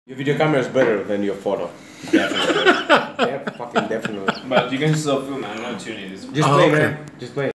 Your video camera is better than your photo. Definitely. Yeah, fucking definitely. But you can still film. I'm not tuning this. Just play, man. Just play.